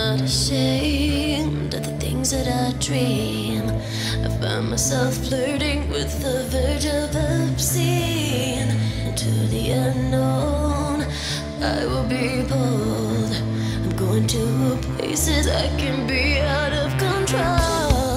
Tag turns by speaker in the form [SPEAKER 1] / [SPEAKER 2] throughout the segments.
[SPEAKER 1] not ashamed of the things that I dream. I find myself flirting with the verge of obscene. Into the unknown, I will be bold. I'm going to places I can be out of control.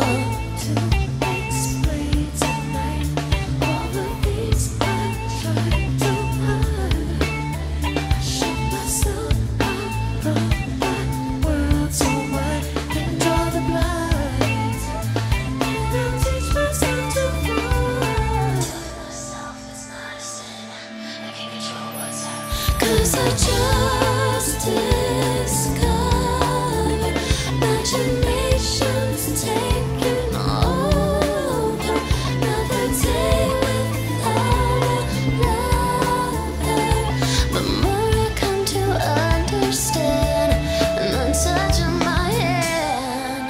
[SPEAKER 1] Cause I just discovered imagination's taking over. Another day without a lover. The more I come to understand, and I'm touching my hand.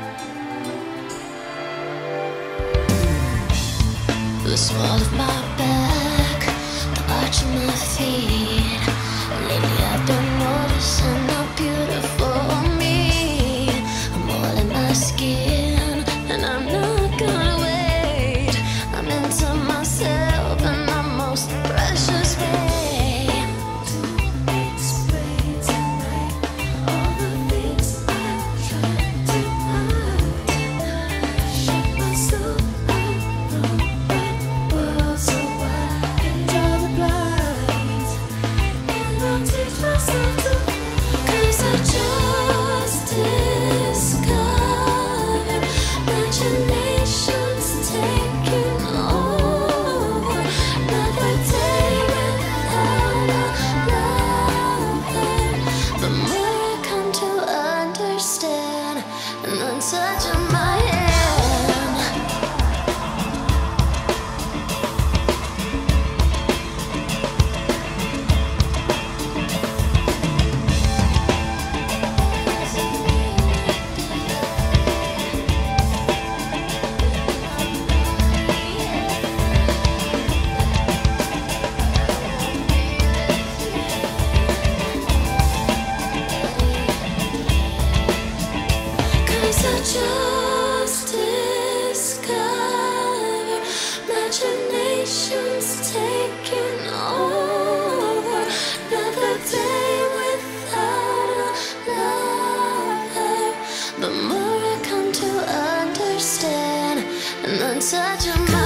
[SPEAKER 1] The small of my back, the arch of my feet. Lately I've been noticing how beautiful me. I'm all in my skin, and I'm not gonna wait. I'm into myself in my most precious way. To explain tonight all the things I tried to hide. Shut myself out from that world so I can draw the blinds. I'll teach myself to, cause I just discovered imagination's taking over. Another day without a lover. The more I come to understand, and I'm touching my hand. Cause I just discovered imagination's taking over. Another day without a lover. The more I come to understand, and I'm touching my